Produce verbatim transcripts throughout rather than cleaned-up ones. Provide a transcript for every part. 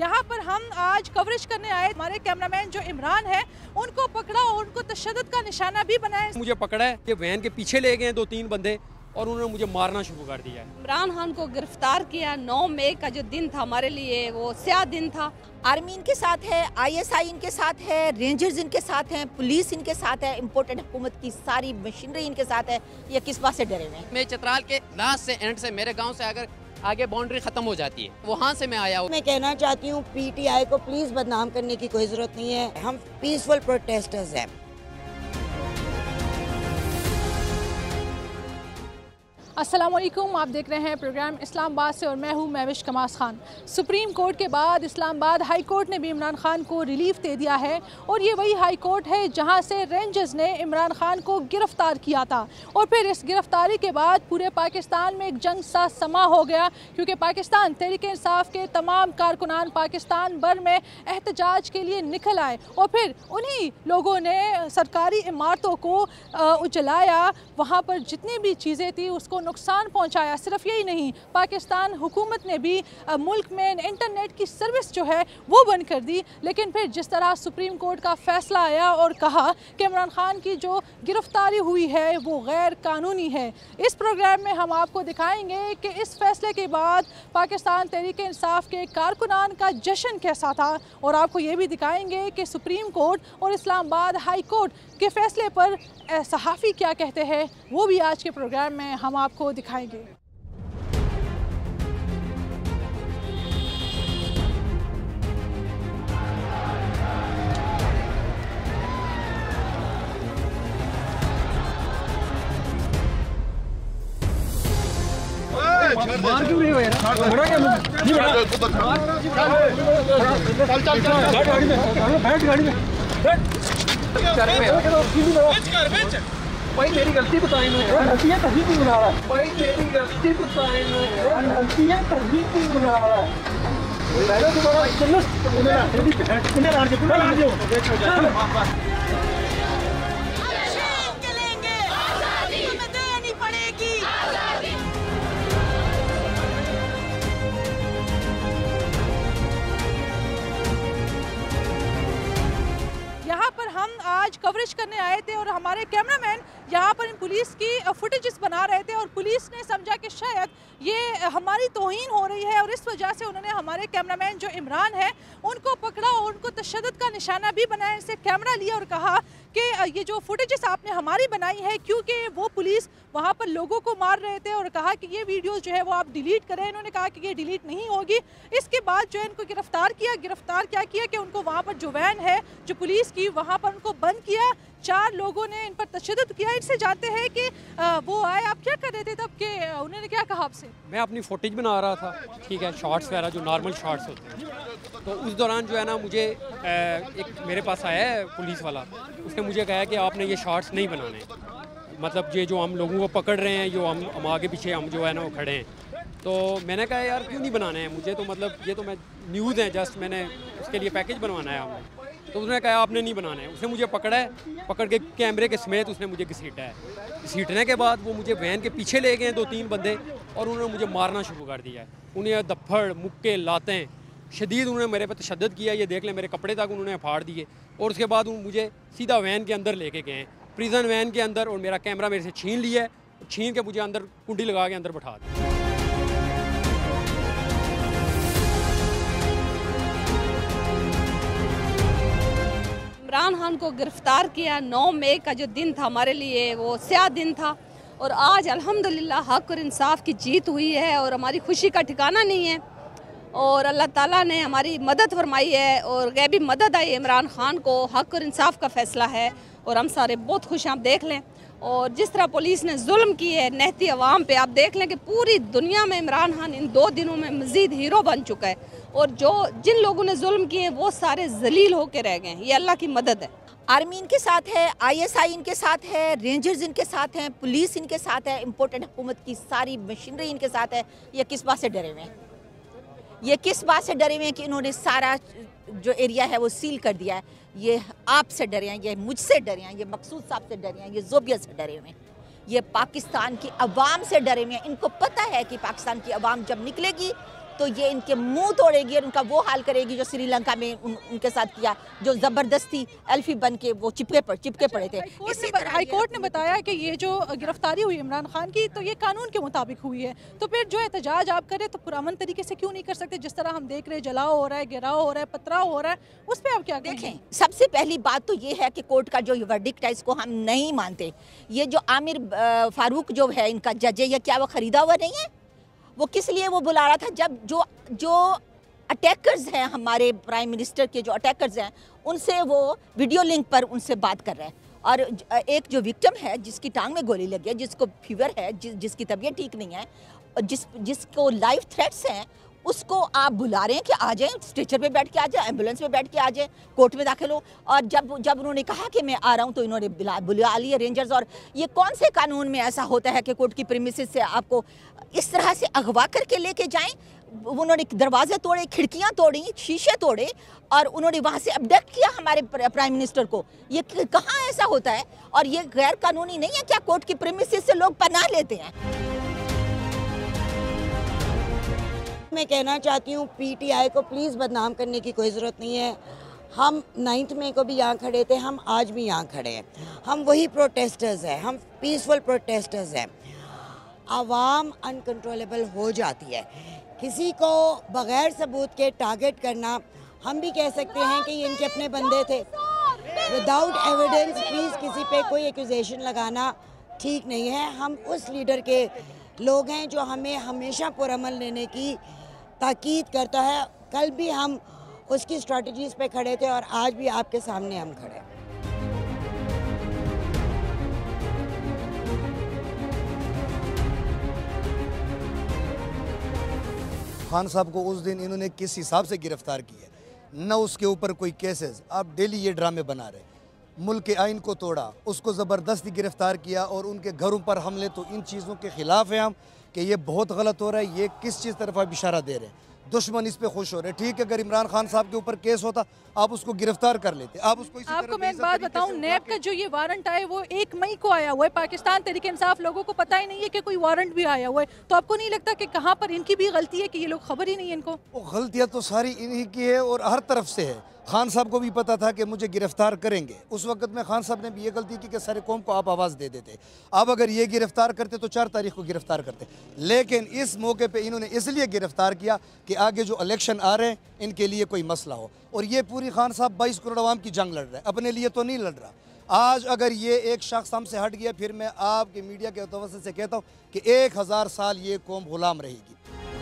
यहाँ पर हम आज कवरेज करने आए। हमारे कैमरामैन जो इमरान है उनको पकड़ा और उनको तशद्दुद का निशाना भी बनाया। मुझे पकड़ा है कि वैन के पीछे ले गए दो तीन बंदे और उन्होंने मुझे मारना शुरू कर दिया है। इमरान खान को गिरफ्तार किया। नौ मई का जो दिन था हमारे लिए वो स्याह दिन था। आर्मी इनके साथ है, आईएसआई इनके साथ है, रेंजर्स इनके साथ हैं, पुलिस इनके साथ है, इम्पोर्टेड हुकूमत की सारी मशीनरी इनके साथ है। ये किस बात से डरे हुए हैं? मैं चित्राल के लास्ट से एंड से मेरे गांव से अगर आगे बाउंड्री खत्म हो जाती है वहाँ से मैं आया हूँ। मैं कहना चाहती हूँ पीटीआई को प्लीज बदनाम करने की कोई जरूरत नहीं है। हम पीसफुल प्रोटेस्टर्स हैं। अस्सलाम वालेकुम, आप देख रहे हैं प्रोग्राम इस्लामाबाद से और मैं हूं महविश कमास खान। सुप्रीम कोर्ट के बाद इस्लामाबाद हाई कोर्ट ने भी इमरान खान को रिलीफ दे दिया है और ये वही हाई कोर्ट है जहां से रेंजर्स ने इमरान खान को गिरफ्तार किया था। और फिर इस गिरफ्तारी के बाद पूरे पाकिस्तान में एक जंग सा समा हो गया, क्योंकि पाकिस्तान तहरीक इंसाफ के तमाम कारकुनान पाकिस्तान भर में एहतजाज के लिए निकल आए और फिर उन्हीं लोगों ने सरकारी इमारतों को उजलाया, वहाँ पर जितनी भी चीज़ें थी उसको नुकसान पहुंचाया। सिर्फ यही नहीं, पाकिस्तान हुकूमत ने भी मुल्क में इंटरनेट की सर्विस जो है वो बंद कर दी। लेकिन फिर जिस तरह सुप्रीम कोर्ट का फैसला आया और कहा कि इमरान खान की जो गिरफ्तारी हुई है वो गैर कानूनी है, इस प्रोग्राम में हम आपको दिखाएंगे कि इस फैसले के बाद पाकिस्तान तहरीक इंसाफ के कारकुनान का जश्न कैसा था और आपको ये भी दिखाएंगे कि सुप्रीम कोर्ट और इस्लामाबाद हाई कोर्ट के फैसले पर सहाफ़ी क्या कहते हैं, वो भी आज के प्रोग्राम में हम आपको दिखाएंगे। मार क्यों रही हो यार? बड़ा क्या नहीं बड़ा? चल चल चल गाड़ी में बैठ, गाड़ी में बैठ। चल बेच कर बेच। भाई मेरी गलती बताई ना यार, गलतियां तभी क्यों बना रहा है? भाई मेरी गलती बताई ना यार, गलतियां तभी क्यों बना रहा है? मैंने तुम्हारा चलो इन्हें जल्दी बैठ, इन्हें लाड़ के पूरा लाड़ दो। चलेंगे, आजादी हमें देनी पड़ेगी। यहाँ पर हम आज कवरेज करने आए थे और हमारे कैमरामैन यहाँ पर इन पुलिस की फुटेजेस बना रहे थे और पुलिस ने समझा कि शायद ये हमारी तौहीन हो रही है और इस वजह से उन्होंने हमारे कैमरामैन जो इमरान है उनको पकड़ा और उनको तशद्दुद का निशाना भी बनाया। इनसे कैमरा लिया और कहा कि ये जो फुटेजेस आपने हमारी बनाई है, क्योंकि वो पुलिस वहाँ पर लोगों को मार रहे थे, और कहा कि ये वीडियोस जो है वो आप डिलीट करें। इन्होंने कहा कि ये डिलीट नहीं होगी। इसके बाद जो है इनको गिरफ्तार किया। गिरफ्तार क्या किया कि उनको वहाँ पर जो वैन है जो पुलिस की, वहाँ पर उनको बंद किया। चार लोगों ने इन पर तशद्दुद किया। इनसे जानते हैं कि वो आए, आप क्या कर रहे थे तब के, उन्होंने क्या कहा आपसे? मैं अपनी फुटेज बना रहा था, ठीक है, शॉर्ट्स वगैरह जो नॉर्मल शॉर्ट्स होते हैं। तो उस दौरान जो है ना मुझे एक मेरे पास आया है पुलिस वाला, उसने मुझे कहा कि आपने ये शॉर्ट्स नहीं बनाने, मतलब ये जो हम लोगों को पकड़ रहे हैं, जो हम हम आगे पीछे हम जो है ना वो खड़े हैं। तो मैंने कहा यार क्यों नहीं बनाने हैं, मुझे तो मतलब ये तो मैं न्यूज़ है, जस्ट मैंने उसके लिए पैकेज बनवाना है हमने। तो उसने कहा आपने नहीं बनाना है। उसने मुझे पकड़ा है, पकड़ के कैमरे के समेत उसने मुझे घसीटा है। घसीटने के बाद वो मुझे वैन के पीछे ले गए दो तीन बंदे और उन्होंने मुझे मारना शुरू कर दिया है। उन्हें दफड़ मुक्के लातें शदीद उन्होंने मेरे पर तशद्दुद किया। ये देख लें, मेरे कपड़े तक उन्होंने फाड़ दिए और उसके बाद मुझे सीधा वैन के अंदर लेके गए, प्रिजन वैन के अंदर, और मेरा कैमरा मेरे से छीन लिया है। छीन के मुझे अंदर कुंडी लगा के अंदर बैठा दिया। इमरान खान को गिरफ्तार किया। नौ मई का जो दिन था हमारे लिए वो स्याह दिन था और आज अल्हम्दुलिल्लाह हक और इंसाफ की जीत हुई है और हमारी खुशी का ठिकाना नहीं है और अल्लाह ताला ने हमारी मदद फरमाई है और गैबी मदद आई इमरान खान को। हक और इंसाफ का फैसला है और हम सारे बहुत खुश हैं। आप देख लें, और जिस तरह पुलिस ने जुल्म की है नहती अवाम पे, आप देख लें कि पूरी दुनिया में इमरान खान इन दो दिनों में मज़ीद हीरो बन चुका है और जो जिन लोगों ने जुल्म किए वो सारे जलील होकर रह गए। ये अल्लाह की मदद है। आर्मी इनके साथ है, आईएसआई इनके साथ है, रेंजर्स इनके साथ हैं, पुलिस इनके साथ है, इम्पोर्टेड हुकूमत की सारी मशीनरी इनके साथ है। ये किस बात से डरे हुए हैं? ये किस बात से डरे हुए हैं कि इन्होंने सारा जो एरिया है वो सील कर दिया है? ये आपसे डरे हैं, ये मुझसे डरे हैं, ये मकसूद साहब से डरे हैं, ये जोबिया से डरे हुए हैं, ये पाकिस्तान की अवाम से डरे हुए हैं। इनको पता है कि पाकिस्तान की अवाम जब निकलेगी तो ये इनके मुंह तोड़ेगी और उनका वो हाल करेगी जो श्रीलंका में उन, उनके साथ किया, जो ज़बरदस्ती एल्फी बन के वो चिपके पड़ चिपके पड़े थे। हाई कोर्ट ने बताया कि ये जो गिरफ्तारी हुई इमरान खान की तो ये कानून के मुताबिक हुई है, तो फिर जो एहतजाज आप करें तो पुरअमन तरीके से क्यों नहीं कर सकते? जिस तरह हम देख रहे हैं जलाओ हो रहा है, गिराव हो रहा है, पथराव हो रहा है, उस पर आप क्या देखें? सबसे पहली बात तो ये है कि कोर्ट का जो वर्डिक्ट है इसको हम नहीं मानते। ये जो आमिर फारूक जो है इनका जज है, ये क्या वो खरीदा हुआ नहीं है? वो किस लिए वो बुला रहा था? जब जो जो अटैकर्स हैं, हमारे प्राइम मिनिस्टर के जो अटैकर्स हैं, उनसे वो वीडियो लिंक पर उनसे बात कर रहे हैं, और एक जो विक्टिम है जिसकी टांग में गोली लगी है, जिसको फीवर है, जिस जिसकी तबीयत ठीक नहीं है, और जिस जिसको लाइफ थ्रेट्स हैं, उसको आप बुला रहे हैं कि आ जाए, स्ट्रेचर पे बैठ के आ जाए, एम्बुलेंस पे बैठ के आ जाए, कोर्ट में दाखिल हो। और जब जब उन्होंने कहा कि मैं आ रहा हूं तो इन्होंने बुला बुला लिए रेंजर्स। और ये कौन से कानून में ऐसा होता है कि कोर्ट की प्रीमिसेस से आपको इस तरह से अगवा करके लेके जाएं? उन्होंने दरवाजे तोड़े, खिड़कियां तोड़ी, शीशे तोड़े, और उन्होंने वहाँ से अबडक्ट किया हमारे प्राइम मिनिस्टर को। ये कहाँ ऐसा होता है? और ये गैर कानूनी नहीं है क्या? कोर्ट की प्रीमिसेस से लोग पनाह लेते हैं। मैं कहना चाहती हूँ पीटीआई को प्लीज़ बदनाम करने की कोई ज़रूरत नहीं है। हम नाइन्थ मई को भी यहाँ खड़े थे, हम आज भी यहाँ खड़े हैं, हम वही प्रोटेस्टर्स हैं, हम पीसफुल प्रोटेस्टर्स हैं। आवाम अनकंट्रोलेबल हो जाती है, किसी को बग़ैर सबूत के टारगेट करना, हम भी कह सकते हैं कि ये इनके अपने बंदे थे। विदाउट एविडेंस प्लीज़ किसी पे कोई एक्यूजेशन लगाना ठीक नहीं है। हम उस लीडर के लोग हैं जो हमें हमेशा पुरअमन लेने की ताकीद करता है। कल भी हम उसकी स्ट्रैटेजीज़ पे खड़े थे और आज भी आपके सामने हम खड़े हैं। खान साहब को उस दिन इन्होंने किस हिसाब से गिरफ्तार किया, न उसके ऊपर कोई केसेस। आप डेली ये ड्रामे बना रहे, मुल्क के आइन को तोड़ा, उसको ज़बरदस्ती गिरफ्तार किया और उनके घरों पर हमले। तो इन चीज़ों के ख़िलाफ़ हैं हम कि ये बहुत गलत हो रहा है। ये किस चीज़ तरफ आप इशारा दे रहे हैं? दुश्मन इस पे खुश हो रहे। ठीक है, अगर इमरान खान साहब के ऊपर केस होता आप उसको गिरफ्तार कर लेते, आप उसको इसी आपको मैं एक बात बताऊं, नैब का जो ये वारंट आया वो एक मई को आया हुआ है। पाकिस्तान तहरीक इंसाफ लोगों को पता ही नहीं है कि कोई वारंट भी आया हुआ है। तो आपको नहीं लगता कि कहाँ पर इनकी भी गलती है कि ये लोग खबर ही नहीं है इनको? वो गलतियाँ तो सारी इन्हीं की है और हर तरफ से है। खान साहब को भी पता था कि मुझे गिरफ्तार करेंगे। उस वक्त में खान साहब ने भी ये गलती की कि सारे कौम को आप आवाज़ दे देते। अब अगर ये गिरफ्तार करते तो चार तारीख को गिरफ्तार करते, लेकिन इस मौके पे इन्होंने इसलिए गिरफ्तार किया कि आगे जो इलेक्शन आ रहे हैं इनके लिए कोई मसला हो। और ये पूरी खान साहब बाईस करोड़ आवाम की जंग लड़ रहा है, अपने लिए तो नहीं लड़ रहा। आज अगर ये एक शख्स हमसे हट गया, फिर मैं आपके मीडिया के तवज्जो से कहता हूँ कि एक हज़ार साल ये कौम गुलाम रहेगी।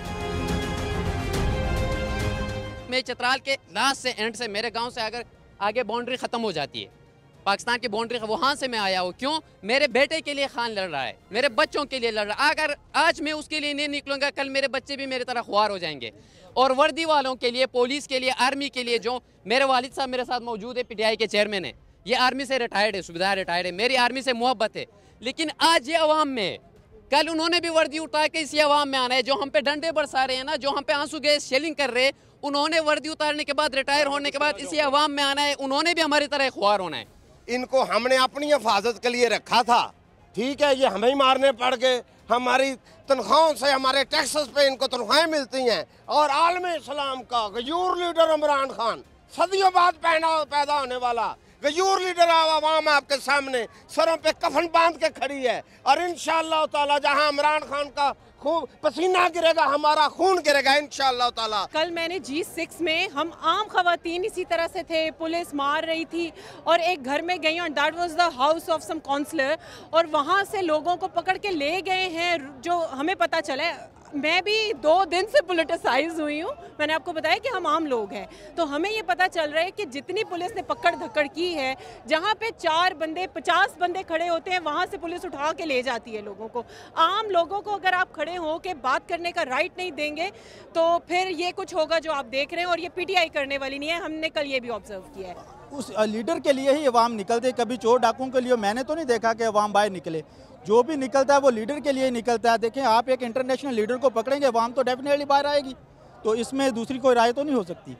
मैं चित्राल के लास्ट से एंड से, मेरे गांव से अगर आगे बाउंड्री ख़त्म हो जाती है, पाकिस्तान की बाउंड्री, वहाँ से मैं आया हूँ। क्यों? मेरे बेटे के लिए खान लड़ रहा है, मेरे बच्चों के लिए लड़ रहा है। अगर आज मैं उसके लिए नहीं निकलूँगा, कल मेरे बच्चे भी मेरी तरह ख्वार हो जाएंगे। और वर्दी वालों के लिए, पुलिस के लिए, आर्मी के लिए, जो मेरे वालिद साहब मेरे साथ मौजूद है, पीटीआई के चेयरमैन है, ये आर्मी से रिटायर्ड है, सुबेदार रिटायर्ड है, मेरी आर्मी से मोहब्बत है। लेकिन आज ये अवाम में, कल उन्होंने भी वर्दी उठा के इसी अवाम में आना है। जो हम पे डंडे बरसा रहे हैं ना, जो हम पे आंसू गैस शेलिंग कर रहे हैं, उन्होंने वर्दी उतारने के बाद, रिटायर होने के बाद इसी अवाम में आना है। उन्होंने भी हमारी तरह ख्वार होना है। इनको हमने अपनी हिफाजत के लिए रखा था, ठीक है, ये हमें ही मारने पड़ गए। हमारी तनख्वाहों से, हमारे टैक्सेस पे इनको तनख्वाहें मिलती हैं। और आलम इस्लाम का गयूर लीडर इमरान खान, सदियों बाद पैदा पैदा होने वाला गयूर लीडर, आवाम आपके सामने सरों पे कफन बांध के खड़ी है। और इंशाअल्लाह ताला जहां इमरान खान का खून पसीना गिरेगा, हमारा खून गिरेगा इंशाअल्लाह ताला। कल मैंने जी सिक्स में, हम आम खवातीन इसी तरह से थे, पुलिस मार रही थी और एक घर में गई और that was the house of some councillor, और वहाँ से लोगों को पकड़ के ले गए हैं। जो हमें पता चला, मैं भी दो दिन से पोलिटिसाइज हुई हूँ, मैंने आपको बताया कि हम आम लोग हैं, तो हमें ये पता चल रहा है कि जितनी पुलिस ने पकड़ धक्कड़ की है, जहाँ पे चार बंदे पचास बंदे खड़े होते हैं, वहाँ से पुलिस उठा के ले जाती है लोगों को। आम लोगों को अगर आप खड़े हो के बात करने का राइट नहीं देंगे तो फिर ये कुछ होगा जो आप देख रहे हैं। और ये पीटीआई करने वाली नहीं है, हमने कल ये भी ऑब्जर्व किया है। उस लीडर के लिए ही अवाम निकलते, कभी चोर डाकुओं के लिए मैंने तो नहीं देखा कि अवाम बाहर निकले। जो भी निकलता है वो लीडर के लिए ही निकलता है। देखें, आप एक इंटरनेशनल लीडर को पकड़ेंगे, अवाम तो डेफिनेटली बाहर आएगी, तो इसमें दूसरी कोई राय तो नहीं हो सकती।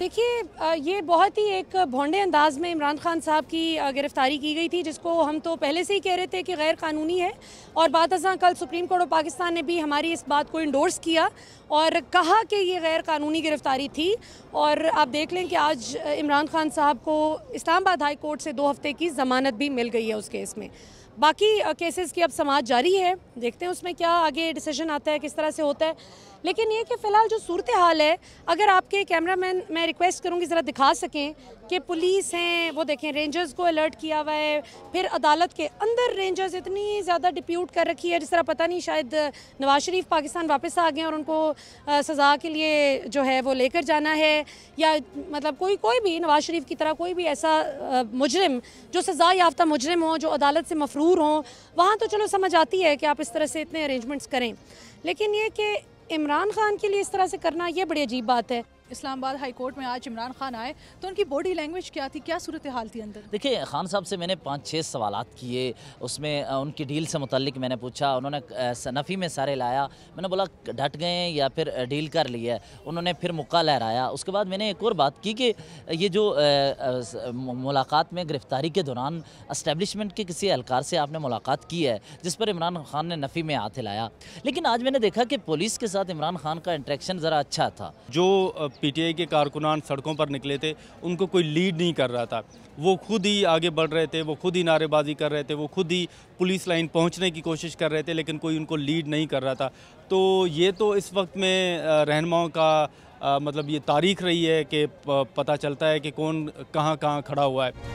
देखिए, ये बहुत ही एक भोंडे अंदाज में इमरान खान साहब की गिरफ़्तारी की गई थी, जिसको हम तो पहले से ही कह रहे थे कि गैर कानूनी है। और बात अज़ां कल सुप्रीम कोर्ट ऑफ पाकिस्तान ने भी हमारी इस बात को इंडोर्स किया और कहा कि ये गैर कानूनी गिरफ़्तारी थी। और आप देख लें कि आज इमरान खान साहब को इस्लामाबाद हाई कोर्ट से दो हफ्ते की ज़मानत भी मिल गई है उस केस में। बाकी केसेस की अब समाअत जारी है, देखते हैं उसमें क्या आगे डिसीजन आता है, किस तरह से होता है। लेकिन ये कि फ़िलहाल जो सूरत हाल है, अगर आपके कैमरामैन मैं रिक्वेस्ट करूँगी ज़रा दिखा सकें कि पुलिस हैं, वो देखें रेंजर्स को अलर्ट किया हुआ है, फिर अदालत के अंदर रेंजर्स इतनी ज़्यादा डिप्यूट कर रखी है जिस तरह पता नहीं शायद नवाज शरीफ पाकिस्तान वापस आ गए और उनको सज़ा के लिए जो है वो लेकर जाना है, या मतलब कोई कोई भी नवाज शरीफ की तरह कोई भी ऐसा मुजरिम जो सज़ा याफ्ता मुजरिम हो, जो अदालत से मफरूर हों, वहाँ तो चलो समझ आती है कि आप इस तरह से इतने अरेंजमेंट्स करें। लेकिन ये कि इमरान खान के लिए इस तरह से करना, ये बड़ी अजीब बात है। इस्लामाबाद हाई कोर्ट में आज इमरान खान आए तो उनकी बॉडी लैंग्वेज क्या थी, क्या सूरत हाल थी अंदर? देखिए, खान साहब से मैंने पाँच छः सवालात किए, उसमें उनकी डील से मुतल्लिक मैंने पूछा, उन्होंने नफ़ी में सारे लाया, मैंने बोला डट गए हैं या फिर डील कर ली है, उन्होंने फिर मुक्का लहराया। उसके बाद मैंने एक और बात की कि ये जो मुलाकात में गिरफ़्तारी के दौरान इस्टेब्लिशमेंट के किसी एहलकार से आपने मुलाकात की है जिस पर इमरान खान ने नफ़ी में हाथ हिलाया, लेकिन आज मैंने देखा कि पुलिस के साथ इमरान खान का इंटरेक्शन ज़रा अच्छा था। जो पीटीआई के कारकुनान सड़कों पर निकले थे, उनको कोई लीड नहीं कर रहा था, वो खुद ही आगे बढ़ रहे थे, वो खुद ही नारेबाजी कर रहे थे, वो खुद ही पुलिस लाइन पहुंचने की कोशिश कर रहे थे, लेकिन कोई उनको लीड नहीं कर रहा था। तो ये तो इस वक्त में रहनुमाओं का आ, मतलब ये तारीख रही है कि पता चलता है कि कौन कहाँ कहाँ खड़ा हुआ है।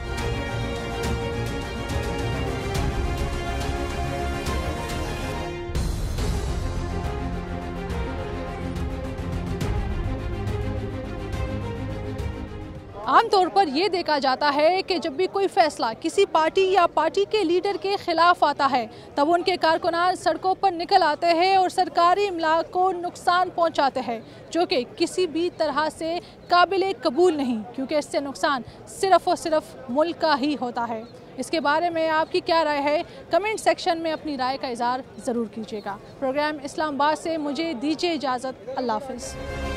आमतौर पर यह देखा जाता है कि जब भी कोई फैसला किसी पार्टी या पार्टी के लीडर के खिलाफ आता है तब उनके कारकुनान सड़कों पर निकल आते हैं और सरकारी इमलाक को नुकसान पहुंचाते हैं, जो कि किसी भी तरह से काबिल कबूल नहीं, क्योंकि इससे नुकसान सिर्फ़ और सिर्फ मुल्क का ही होता है। इसके बारे में आपकी क्या राय है, कमेंट सेक्शन में अपनी राय का इज़हार ज़रूर कीजिएगा। प्रोग्राम इस्लामाबाद से मुझे दीजिए इजाज़त। अल्लाह हाफ़िज़।